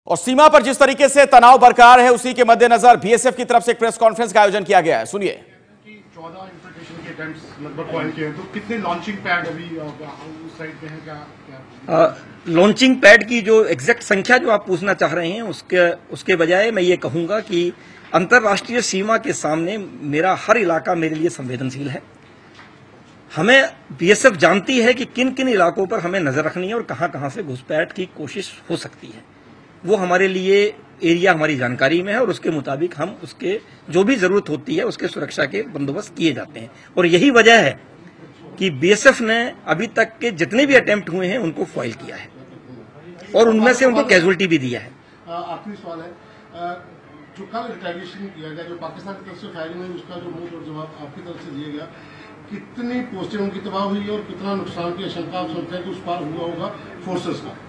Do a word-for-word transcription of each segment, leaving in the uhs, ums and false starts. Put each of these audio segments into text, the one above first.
और सीमा पर जिस तरीके से तनाव बरकरार है, उसी के मद्देनजर बीएसएफ की तरफ से एक प्रेस कॉन्फ्रेंस का आयोजन किया गया है। सुनिए। चौदह इंफिल्ट्रेशन के अटेम्प्ट्स लगभग ऑयल के हैं, तो कितने लॉन्चिंग पैड अभी उस साइड पे हैं? क्या क्या लॉन्चिंग पैड की जो एग्जैक्ट संख्या जो आप पूछना चाह रहे हैं, उसके उसके बजाय मैं ये कहूंगा कि अंतर्राष्ट्रीय सीमा के सामने मेरा हर इलाका मेरे लिए संवेदनशील है। हमें बीएसएफ जानती है कि किन किन इलाकों पर हमें नजर रखनी है और कहां कहां से घुसपैठ की कोशिश हो सकती है। वो हमारे लिए एरिया हमारी जानकारी में है और उसके मुताबिक हम उसके जो भी जरूरत होती है उसके सुरक्षा के बंदोबस्त किए जाते हैं। और यही वजह है कि बीएसएफ ने अभी तक के जितने भी अटेम्प्ट हुए हैं उनको फॉइल किया है और उनमें से उनको कैजुअलिटी भी दिया है। आखिरी सवाल है, जो कल रिटेलिएशन किया गया, जो पाकिस्तान की तरफ से फायरिंग हुई, उसका जो मुंह तोड़ जवाब आपकी तरफ से दिया गया, कितनी पोस्टें उनकी तबाह हुई और कितना नुकसान की आशंका आप सोचते हैं कि उस पार हुआ होगा फोर्सेस का?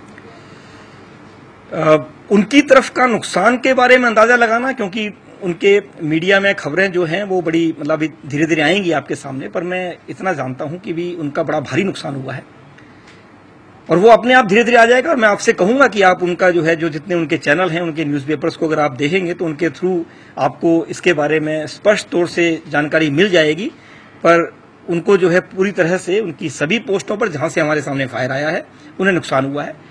Uh, उनकी तरफ का नुकसान के बारे में अंदाजा लगाना, क्योंकि उनके मीडिया में खबरें जो हैं वो बड़ी मतलब धीरे धीरे आएंगी आपके सामने, पर मैं इतना जानता हूं कि भी उनका बड़ा भारी नुकसान हुआ है और वो अपने आप धीरे धीरे आ जाएगा। और मैं आपसे कहूंगा कि आप उनका जो है जो जितने उनके चैनल हैं, उनके न्यूज़पेपर्स को अगर आप देखेंगे तो उनके थ्रू आपको इसके बारे में स्पष्ट तौर से जानकारी मिल जाएगी। पर उनको जो है पूरी तरह से उनकी सभी पोस्टों पर जहां से हमारे सामने फायर आया है उन्हें नुकसान हुआ है।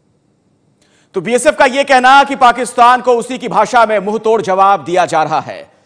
तो बीएसएफ का यह कहना कि पाकिस्तान को उसी की भाषा में मुंहतोड़ जवाब दिया जा रहा है।